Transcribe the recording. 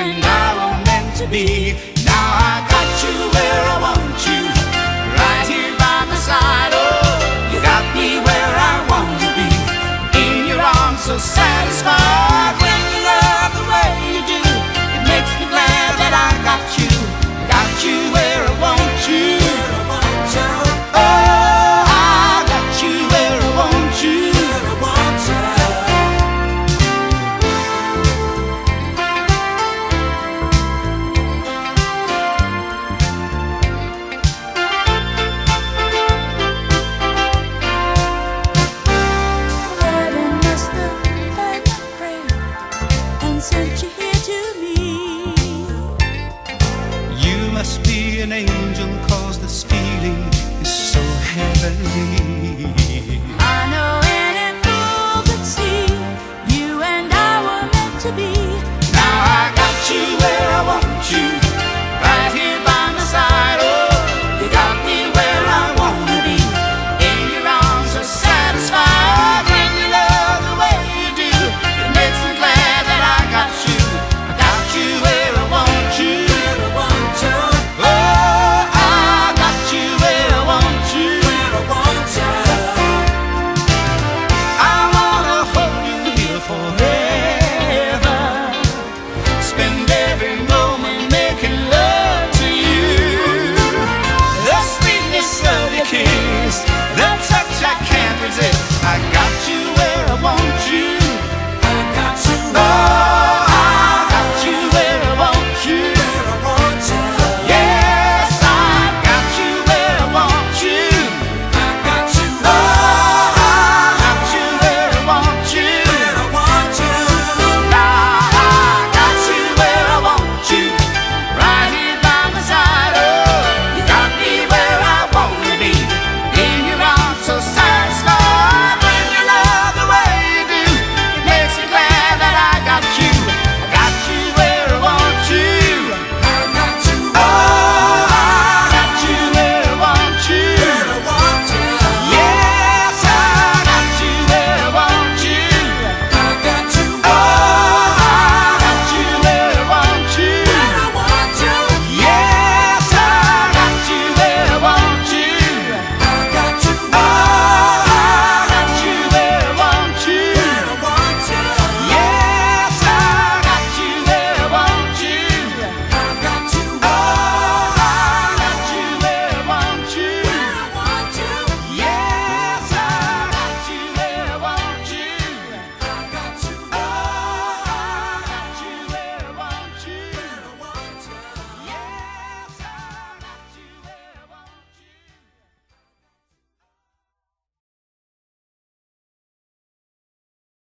and I were meant to be. Now I got you where I want you, right here by my side. Oh, you got me where I want to be, in your arms so satisfied. When you love the way you do, it makes me glad that I got you where I want you. Oh, I got you where I want you. Heaven must have heard my prayer and sent you here to me. You must be an angel, 'cause this feeling is so heavenly.